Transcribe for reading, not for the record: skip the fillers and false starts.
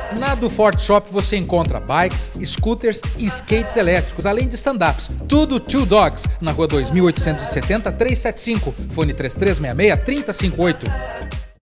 Na do Forte Shop você encontra bikes, scooters e skates elétricos, além de stand-ups. Tudo Two Dogs, na rua 2870 375, fone 3366 3058.